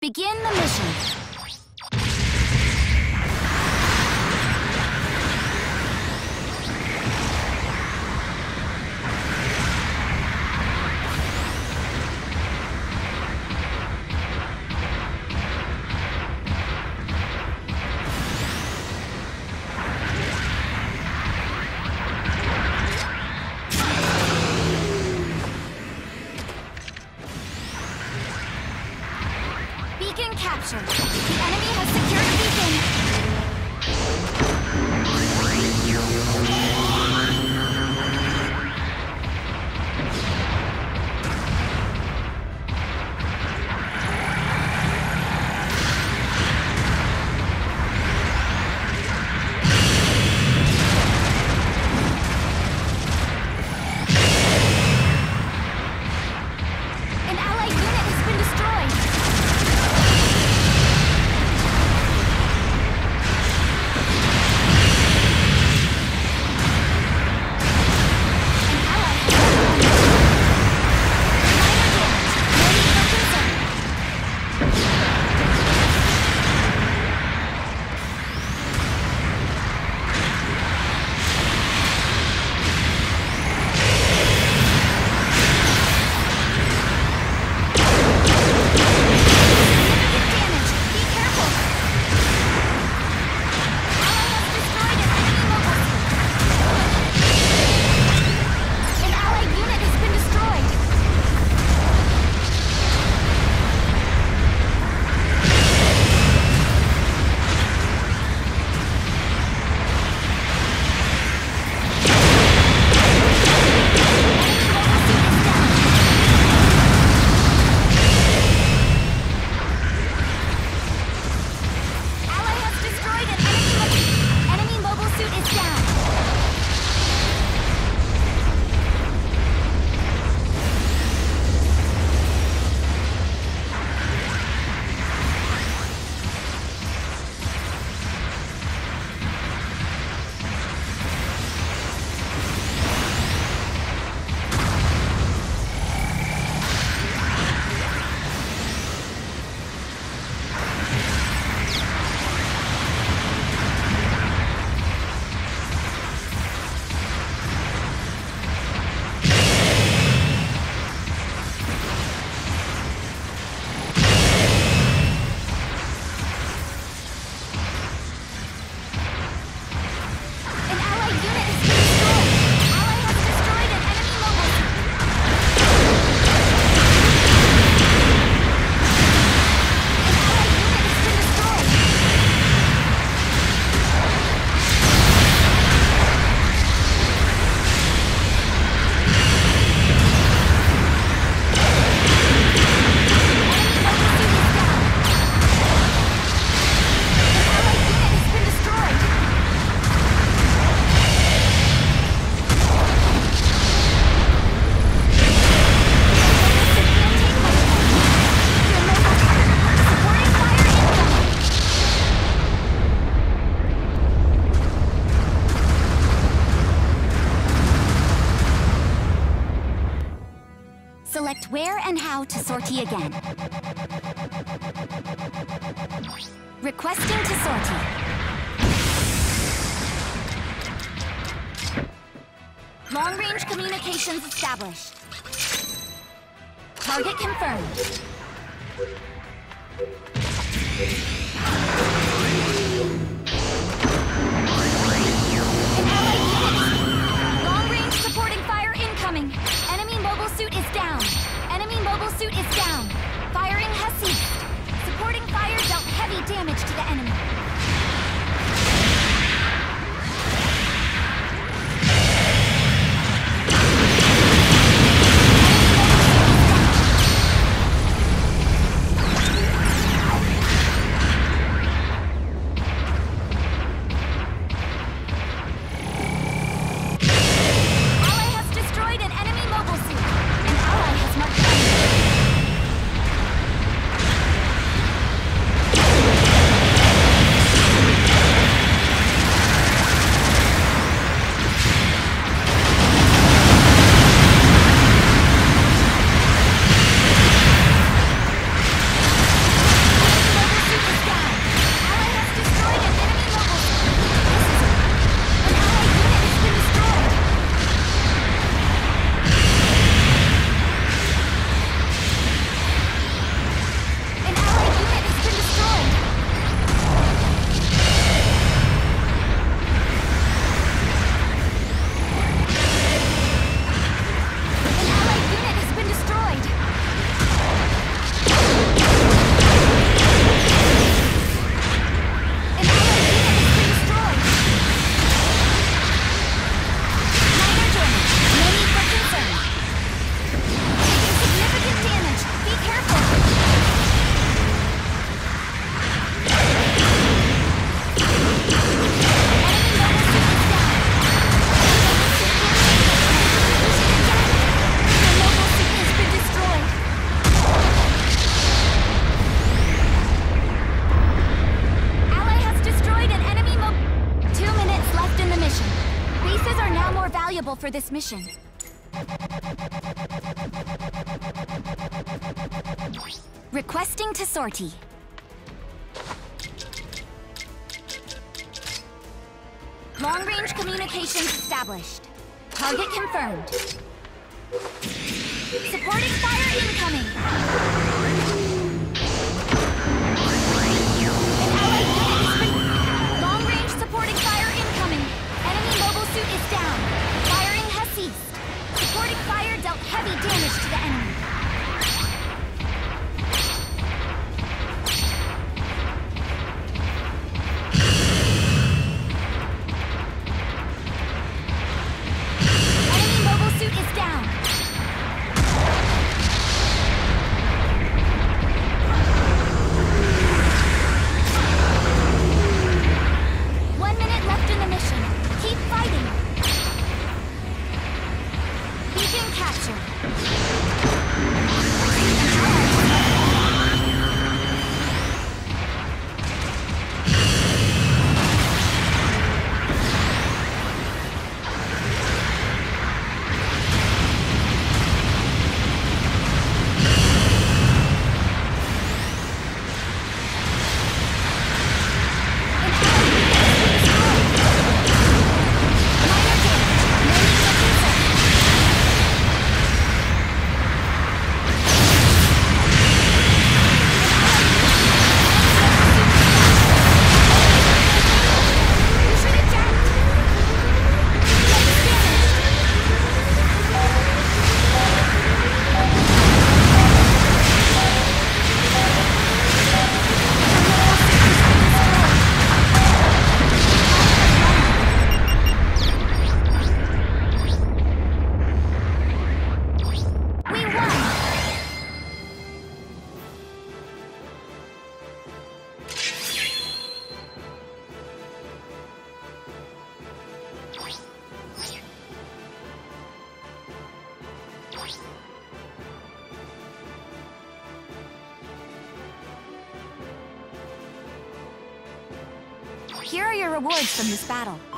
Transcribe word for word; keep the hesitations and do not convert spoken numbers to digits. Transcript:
Begin the mission. Beacon captured. The enemy has secured beacon. An allied unit has been destroyed. Select where and how to sortie again. Requesting to sortie. Long-range communications established. Target confirmed. Long-range supporting fire incoming. Enemy mobile suit is down. Enemy mobile suit is down. Firing has ceased. Supporting fire dealt heavy damage to the enemy. this mission. Requesting to sortie. Long-range communications established. Target confirmed. Supporting fire incoming. Long-range supporting fire incoming. Enemy mobile suit is down. Firing has ceased. Supporting fire dealt heavy damage to the enemy. Enemy mobile suit is down. One minute left in the mission. Keep fighting. Beacon captured. Here are your rewards from this battle.